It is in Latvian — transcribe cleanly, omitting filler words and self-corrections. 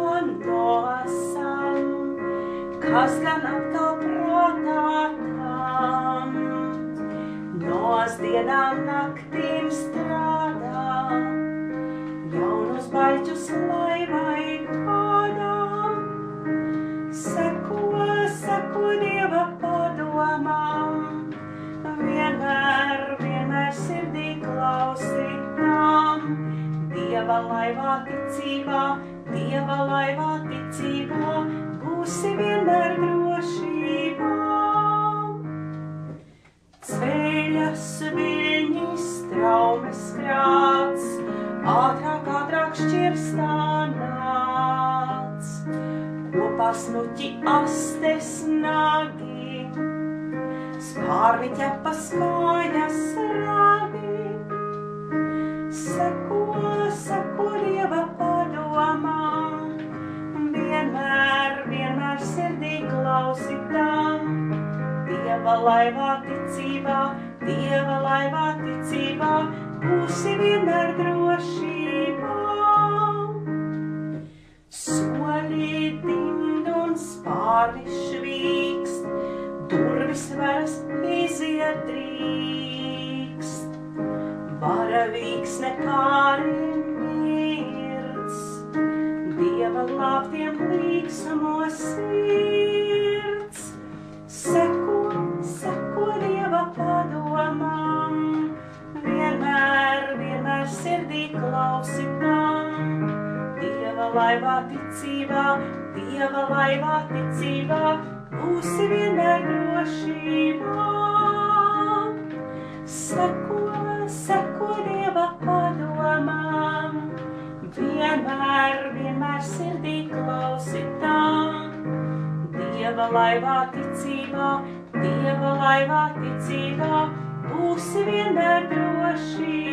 nosam, kas gan atkal prātā tam. Nos dienām naktīm strādā, jaunus baļķus laivai kādām. Seko Dieva padomām, vienmēr sirdī klausītām. Dieva laivā ticībā, būsi vienmēr drošībā. Ceļas viļņi, straumes krāts, ātrāk šķirstā nāc. Kopā snuķi astes nagi, spārni ķepas kājas ragi. Seko Dieva padomām, vienmēr sirdī klausītām. Dieva laivā ticībā, būsi vienmēr drošībā. Soļi dimd un spārni švīkst, durvis varas iziet drīkst. Varavīksne kāri mirds, Dieva glābtiem līksmos sirds. Seko Dieva padomām, vienmēr sirdī klausītām. Dieva laivā ticībā, būsi vienmēr drošībā. Seko Dieva padomām, vienmēr sirdī klausītām. Dieva laivā ticībā, būsi vienmēr drošībā.